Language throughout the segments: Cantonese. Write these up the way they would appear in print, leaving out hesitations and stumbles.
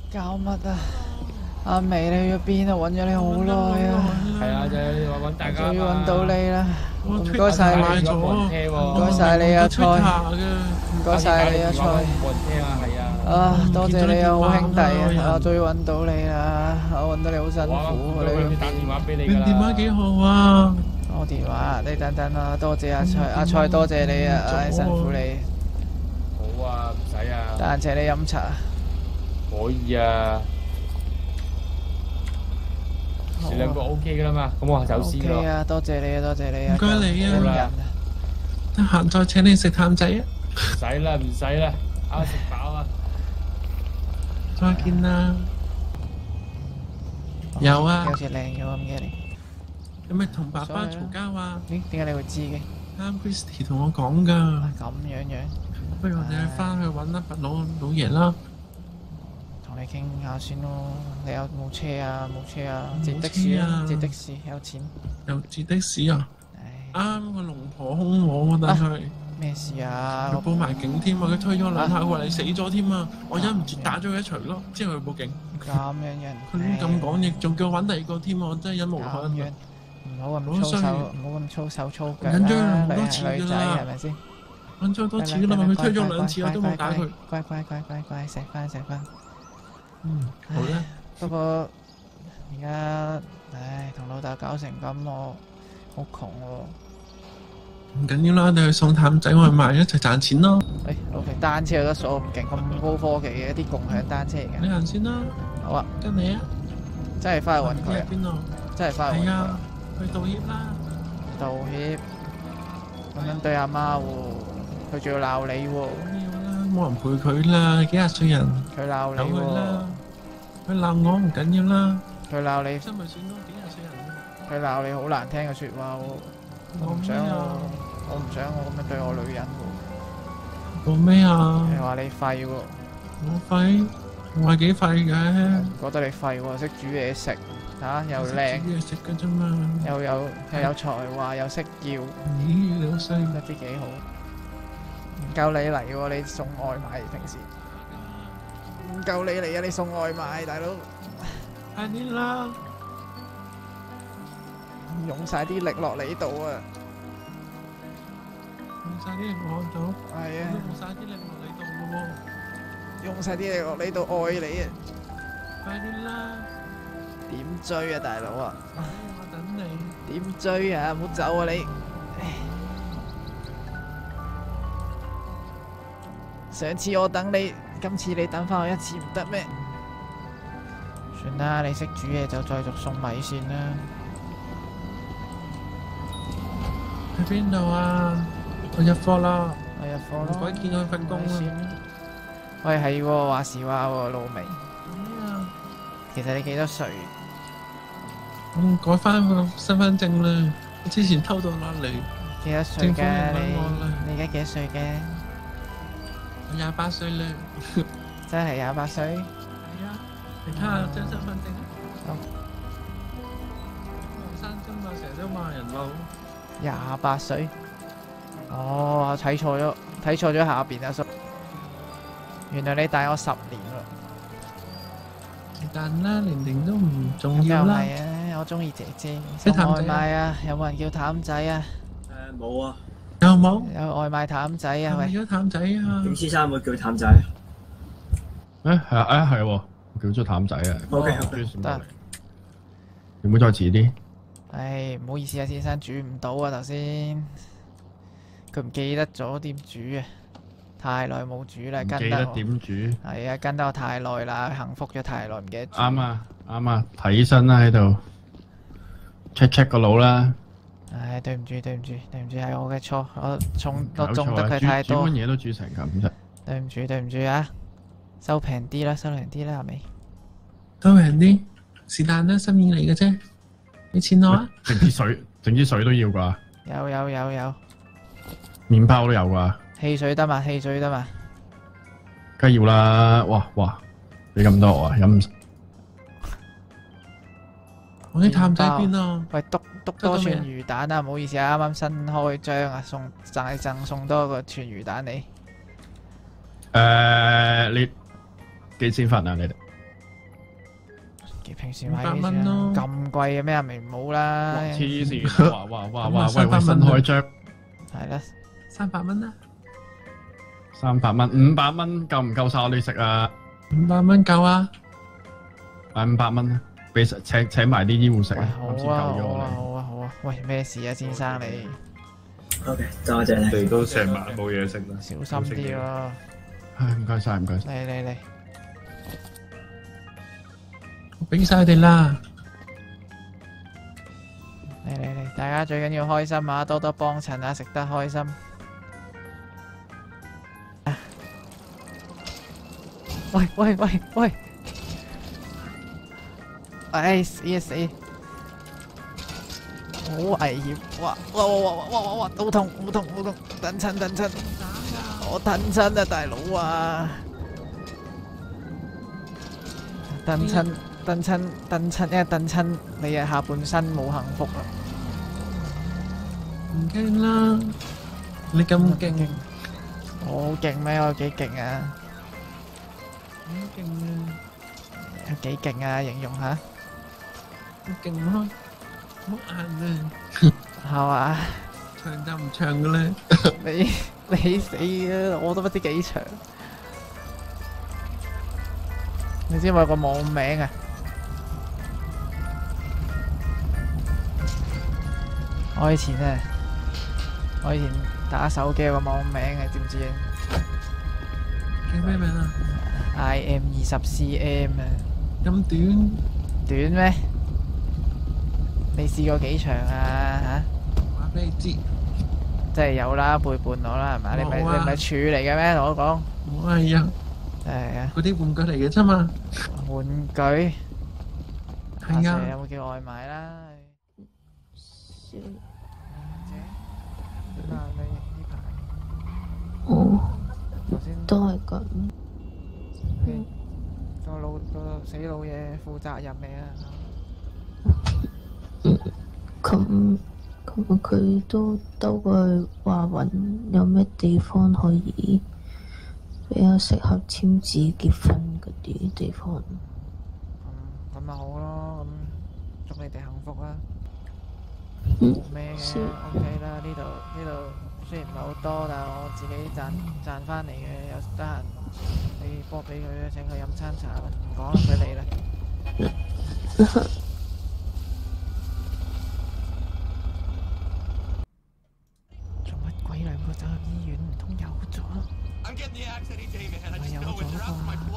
搞乜啊？阿眉你去咗邊啊？揾咗你好耐啊！ 係啊，就係話揾大家。 終於揾到你啦！唔唔該晒你，唔該晒你啊，蔡！唔該晒你啊，蔡！ 冇人聽啊，係啊。 啊，多謝你啊，好兄弟啊！我終於揾到你啦！我揾到你好辛苦， 你打電話俾你㗎啦。 電話幾好啊！ 我電話，你等等啊！多謝阿蔡，阿蔡多謝你啊！唉，辛苦你。 好啊，唔使啊。 得閒請你飲茶。 可以啊。你兩個 OK 㗎啦嘛，咁我走先咯。 OK 啊，多謝你啊，多謝你啊！ 唔該你啊， 好人。 得閒再請你食淡仔啊！ 唔使啦，唔使啦，啱食飽啊！ 再見啦。有啊。 好似靚咗咁嘅你。 你咪同爸爸嘈交啊？ 咦？點解你會知嘅？ 啱 Christy 同我講㗎。 咁樣樣。 不如我哋翻去揾阿伯老爺啦。 同你傾下先咯。你有冇車啊？冇車啊？截的士啊？截的士有錢。 又截的士啊？啱個龍婆兇我啊！但係咩事啊？ 佢報埋警添啊！佢推咗兩下過嚟死咗添啊！我忍唔住打咗佢一錘咯，之後佢報警。 咁樣樣。 佢咁講嘢，仲叫我揾第二個添啊！我真係忍無可忍。 唔好咁粗手，唔好咁粗手粗腳啦！ 緊張好多次女仔係咪先？ 緊張多次㗎啦嘛！佢推咗兩次我都冇打佢。 乖乖乖乖乖，食翻食翻。 好啦。 不過而家唉，同老豆搞成咁，我好窮喎。 唔緊要啦，你去送淡仔外賣一齊賺錢咯。 誒，OK，單車有得鎖咁勁，咁高科技嘅一啲共享單車嚟嘅。 你行先啦。 好啊。 跟你啊。 真係翻去揾佢啊？ 邊度？ 真係翻去揾佢。 係啊，去道歉啦。 道歉？咁樣對阿媽喎，佢仲要鬧你喎。 冇人陪佢啦，幾廿歲人。 佢鬧你喎。 佢鬧我唔緊要啦。 佢鬧你。 真咪算咯，幾廿歲人。 佢鬧你好難聽嘅説話喎，我唔想我咁樣對我女人喎。 講咩啊？ 你話你廢喎。 我廢？我話幾廢嘅。 覺得你廢喎，識煮嘢食嚇，又靚。 煮嘢食嘅啫嘛。 又有才華，又識叫。 咦，你好衰。 不知幾好。唔夠你嚟喎，你送外賣平時。唔夠你嚟啊！你送外賣，大佬。 快啲啦！ 用晒啲力落你度啊！ 用晒啲力落度。 係啊。 用晒啲力落你度嘅喎。 用晒啲力落你度愛你啊！ 快啲啦！ 點追啊，大佬啊！ 我等你。 點追啊？唔好走啊你！上次我等你，今次你等翻我一次唔得咩？算啦，你識煮嘢就再續送米線啦。 去邊度啊？我入課啦。 我入課咯。 唔鬼見佢份工啊！ 喂，係喎，話時話喎，老味。其實你幾多歲？ 我改翻個身份證啦，我之前偷渡落嚟。 幾多歲嘅你？你而家幾多歲嘅？ 我28歲啦。 真係28歲？係啊，你睇下張身份證。 好。 後生啫嘛，成日都罵人老。 28歲？哦，我睇錯咗下邊啊！原來你大我10年喎。 但啦，年齡都唔重要啦。 又係啊，我中意姐姐。送外賣啊？有冇人叫譚仔啊？ 冇啊。 有冇？ 有外賣譚仔啊？喂。 叫譚仔啊？ 點先生會叫譚仔？ 係啊，係喎，我叫咗譚仔啊。 OK， 得。 有冇再遲啲？ 唉，唔好意思啊，先生煮唔到啊，頭先佢唔記得咗點煮啊，太耐冇煮啦，跟得我。 記得點煮？ 係啊，跟得我太耐啦，幸福咗太耐，唔記得煮。 啱啊，啱啊，睇醫生啦喺度 check 個腦啦。 唉，對唔住，係我嘅錯，我種得佢太多。 煮乜嘢都煮成咁啫。 對唔住啊，收平啲啦，係咪？ 收平啲，是但啦，心意嚟嘅啫。俾錢我啊！ 整支水都要啩？ 有。 麵包都有啩？ 汽水得嘛？ 梗要啦！哇，俾咁多我啊，飲唔〜 我啲譚仔邊啊？ 喂，篤多串魚蛋啊！唔好意思啊，啱啱新開張啊，贈送多個串魚蛋你。 你幾錢份啊？你哋平時買 500蚊咯咁貴嘅咩？咪唔好啦。 黐線！哇！喂，新開張係啦， 300蚊啦 300蚊，500蚊夠唔夠晒我哋食啊？ ，500蚊夠啊！ 買500蚊啦，俾請埋啲醫護食喂， 啊！ 好今次啊，好啊， 救咗我哋。 好啊，好啊。喂，咩事啊，先生你 OK，多謝你。 哋都成晚冇嘢食啦， 小心啲咯。 唉，唔該晒，唔該晒。 嚟， 我俾晒你哋啦， 嚟，大家最緊要開心啊，多多幫襯啊，食得開心。喂！唉，死！好危險！哇！好痛！等親！我等親啊，大佬啊！等親，因為等親你嘅下半身冇幸福啦。 唔驚啦，你咁勁， 我好勁咩？我幾勁啊？ 好勁啊！ 有幾勁啊？形容下。 好勁咯，好硬啊！ 係嘛？ 長就唔長嘅咧， 你死啊！我都不知幾長。你知唔知我有個網名啊？我以前打手機有個網名啊，知唔知啊叫咩名啊？ ？IM20CM 啊， 咁短， 短咩？你試過幾長啊？ 話俾你知， 即係有啦，背叛我啦，係咪？你唔冇啊係處嚟嘅咩？同我講。 我係啊， 係啊， 嗰啲玩具嚟嘅啫嘛， 玩具。阿係 Sir 啊， 有冇叫外賣啦？姐，點啊？你呢排哦， 頭先都係咁。 個死老嘢負責任未啊？ 咁佢都兜過去話揾有咩地方可以比較適合簽字結婚嗰啲地方。 咁咪好咯，咁祝你哋幸福啦。 嗯冇咩嘅是 ，OK 啦。呢度雖然唔係好多，但係我自己賺翻嚟嘅，有得閒你幫俾佢啦，請佢飲餐茶啦。唔講啦，佢嚟啦。做乜鬼兩個走入醫院？唔通有咗？唔係有咗啩？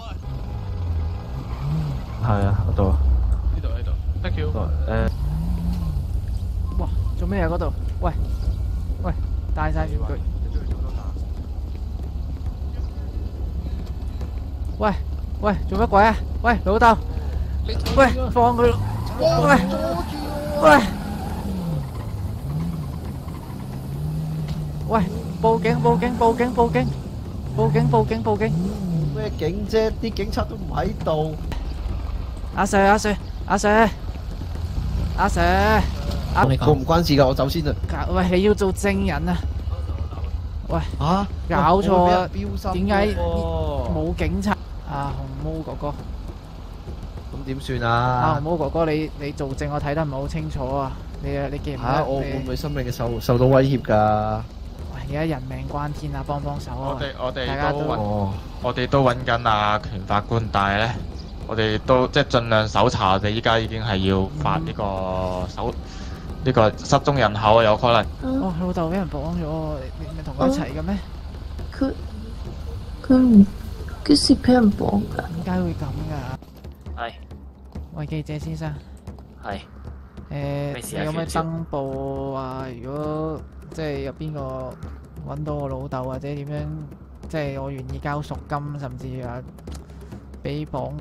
係啊，嗰度啊， 呢度，thank you。 哇！做咩啊？嗰度？喂，帶晒玩具。喂，做乜鬼啊？喂，老豆，喂，放佢！喂，報警！ 咩警啫？啲警察都唔喺度。 阿 Sir， 我唔關事㗎，我走先啦。 喂，你要做證人啊？喂， 嚇！ 搞錯啊！ 標心點解喎？ 冇警察？阿紅毛哥哥， 咁點算阿啊紅？毛哥哥，你做證我睇得唔係好清楚啊！你記唔記嚇！ 得？ 我會唔會生命嘅受到威脅㗎？ 喂，而家人命關天啊，幫手啊！ 我大家都哋都揾， 哦， 我哋都揾緊阿權法官，但係咧，我哋都即係盡量搜查。我哋依家已經係要發呢個失蹤人口啊，有可能。 哦，老豆俾人綁咗喎，你咪同佢一齊嘅咩？ 佢唔幾時俾人綁㗎？ 點解會咁㗎？ 係喂，記者先生， 係咩事啊你有咩權少登報啊？如果即係有邊個揾到我老豆或者點樣，即係我願意交贖金，甚至話俾綁，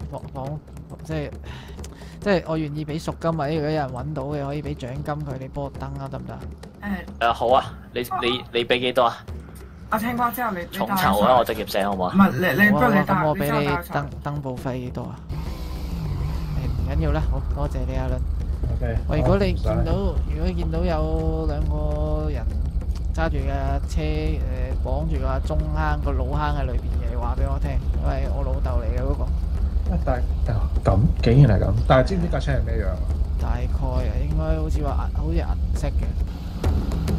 即係我願意俾贖金，或者如果有人揾到嘅，可以俾獎金佢，你幫我登啊，得唔得？ 好啊，你俾幾多啊？ 我聽過之後，你重酬啊，我直接寫好唔好啊？ 唔係你不如你咁我俾你之後帶上登報費幾多啊？唔緊要啦，好多謝你阿倫。 OK。 喂，如果你見到有兩個人揸住架車綁住個中坑個老坑喺裏邊嘅，你話俾我聽，因為我老豆嚟嘅嗰個。 咁竟然係咁，但係知唔知架車係咩樣啊？ 大概啊，應該好似話好似銀色嘅。